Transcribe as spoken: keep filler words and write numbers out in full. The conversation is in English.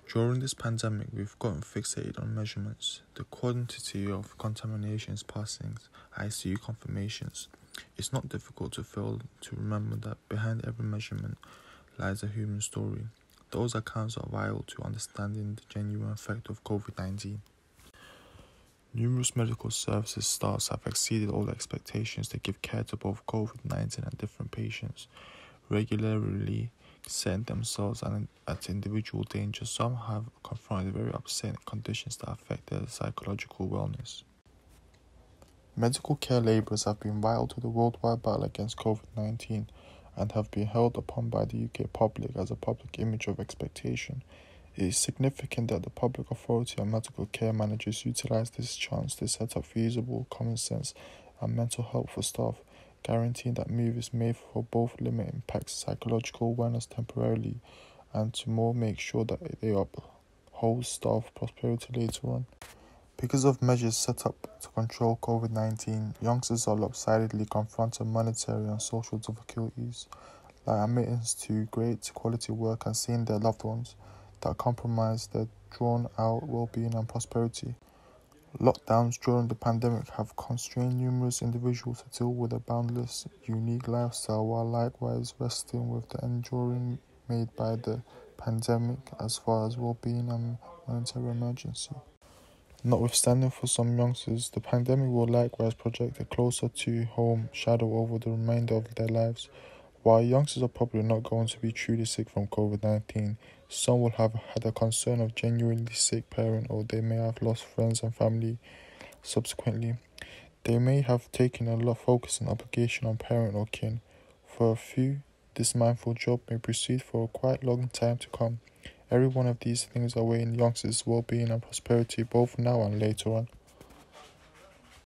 During this pandemic, we've gotten fixated on measurements, the quantity of contaminations, passings, I C U confirmations. It's not difficult to fail to remember that behind every measurement lies a human story. Those accounts are vital to understanding the genuine effect of COVID nineteen. Numerous medical services staffs have exceeded all expectations to give care to both COVID nineteen and different patients, regularly setting themselves at individual danger. Some have confronted very upsetting conditions that affect their psychological wellness. Medical care labourers have been vital to the worldwide battle against COVID nineteen and have been held upon by the U K public as a public image of expectation. It is significant that the public authority and medical care managers utilise this chance to set up feasible, common sense and mental health for staff, guaranteeing that move is made for both limit impacts psychological wellness temporarily and to more make sure that they uphold staff prosperity later on. Because of measures set up to control COVID nineteen, youngsters are lopsidedly confronted monetary and social difficulties, like admittance to great quality work and seeing their loved ones, that compromise their drawn-out well-being and prosperity. Lockdowns during the pandemic have constrained numerous individuals to deal with a boundless, unique lifestyle while likewise wrestling with the enduring made by the pandemic as far as well-being and monetary emergency. Notwithstanding, for some youngsters, the pandemic will likewise project a closer to home shadow over the remainder of their lives. While youngsters are probably not going to be truly sick from COVID nineteen, some will have had a concern of genuinely sick parent, or they may have lost friends and family subsequently. They may have taken a lot of focus and obligation on parent or kin. For a few, this mindful job may proceed for a quite long time to come. Every one of these things are weighing youngsters' well-being and prosperity both now and later on.